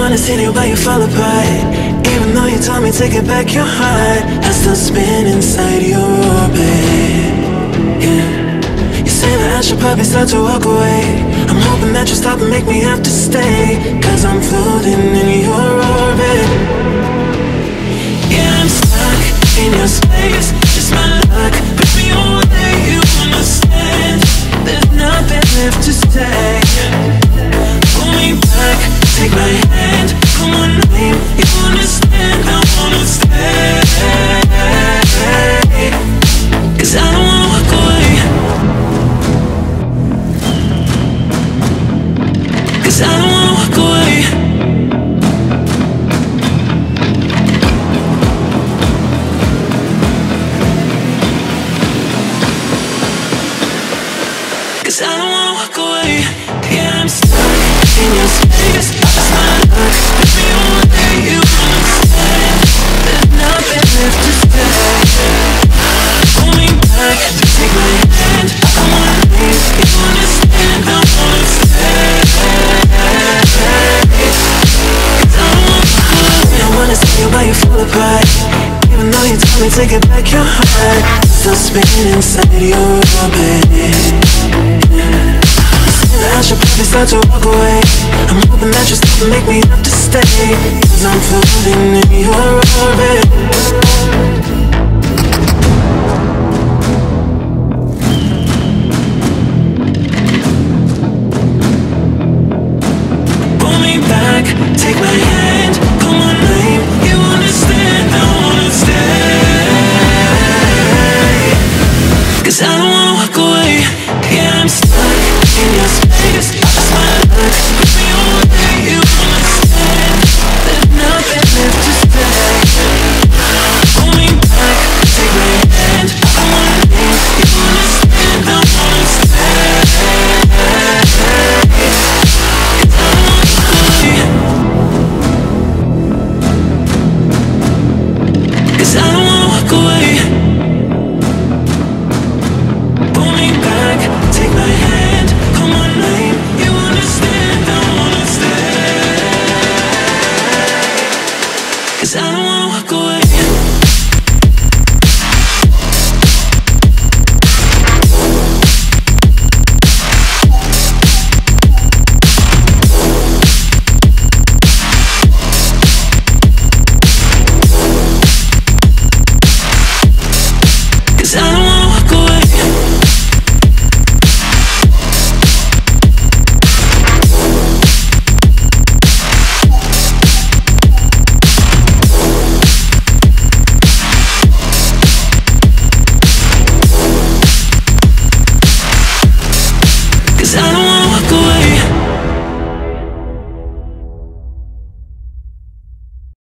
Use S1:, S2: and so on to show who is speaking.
S1: wanna see it while you fall apart. Even though you told me to get back your heart, I still spin inside your orbit. Yeah. You say that I should probably start to walk away. I'm hoping that you'll stop and make me have to stay, 'cause I'm floating in your orbit. Yeah, I'm stuck in your space, just my luck. Put me away, you understand. There's nothing left to say. Pull me back, take my hand, call my name. You understand, I wanna stay. 'Cause I don't wanna walk away. 'Cause I don't wanna walk away. 'Cause I don't wanna walk away. Yeah, I'm stuck in your space, just my luck. Put me away, you understand. There's nothing left to say. Pull me back, take my hand, I wanna leave. You understand, I wanna stay. 'Cause I don't wanna walk away. I wanna see you while you fall apart. Even though you told me to get back your heart, still spinning inside your orbit. I should probably start to walk away. I'm hoping that you'll stop and make me have to stay, 'cause I'm floating in your orbit. Pull me back, take my hand, call my name. You understand, I wanna stay. 'Cause I don't wanna walk away. Yeah, I'm stuck in your space, just my luck. Put me away, you understand. There's nothing left to say. Pull me back, take my hand, I wanna leave. You understand, I wanna stay. 'Cause I don't wanna walk away. 'Cause I don't wanna walk away. Pull me back, take my hand, call my name. You understand, I wanna stay. 'Cause I don't wanna walk away. Cause I don't wanna walk away. Cause I don't wanna walk away.